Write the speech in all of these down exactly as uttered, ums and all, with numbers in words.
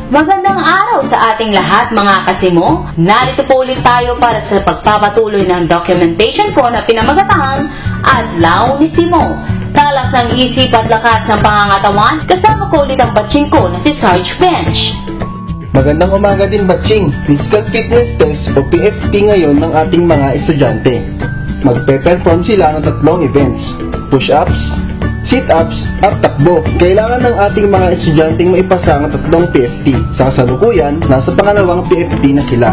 Magandang araw sa ating lahat mga kasimo. Narito po ulit tayo para sa pagpapatuloy ng documentation ko na pinamagatang Adlaw ni Simo. Talas ng isip at lakas ng pangangatawan, kasama ko ulit ang batching ko na si Sarge Bench. Magandang umaga din batching. Physical Fitness Test o P F T ngayon ng ating mga estudyante. Magpe-perform sila ng tatlong events: push-ups, sit-ups, at takbo. Kailangan ng ating mga estudyanteng maipasa ang tatlong P F T. Sa kasalukuyan, nasa pangalawang P F T na sila.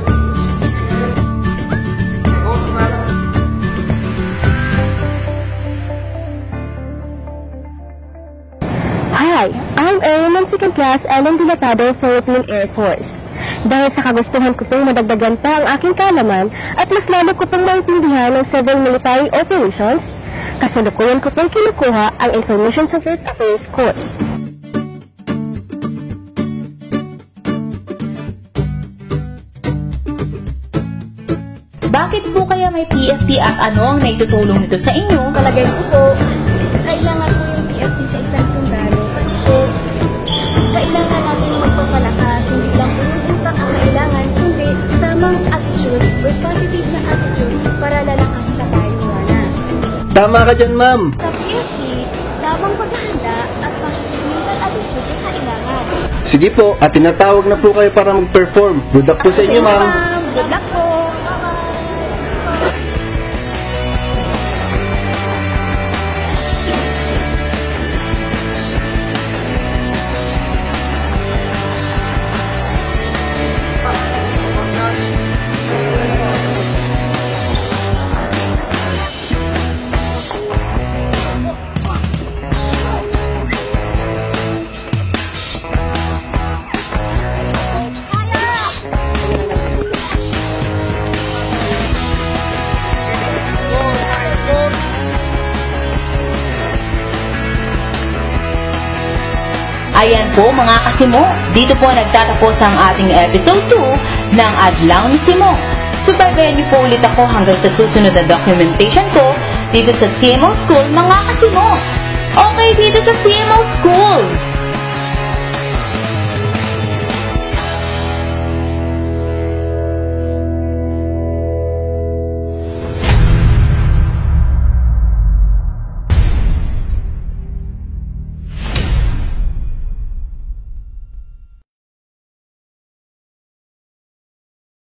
Hi, I'm Airman Second Class Ellen Dilatado, Philippine Air Force. Dahil sa kagustuhan ko pong madagdagan pa ang aking kaalaman at mas lalo ko pong maintindihan ng several military operations, kasalukuyan ko pong kinukuha ang Information Security Affairs course. Bakit po kaya may P F T at ano ang naitutulong nito sa inyo? Palagay ko po, kailangan po yung P F T sa isang sundalo kasi po, kailangan natin magpapalakas, hindi lang po yung utak ang kailangan, kundi tamang attitude with positive na attitude para lalakas na tayo wala. Tama ka dyan, ma'am! Sa P F T, tamang paghahanda at positive mental attitude ang kailangan. Sige po, at tinatawag na po kayo para mag-perform. Good luck po sa inyo, ma'am! Good luck po! Ayan po mga kasimo, dito po nagtatapos ang ating episode two ng Adlaw ni Simo. Subaybayan niyo po ulit ako hanggang sa susunod na documentation ko dito sa C M O School mga kasimo. Okay, dito sa C M O School!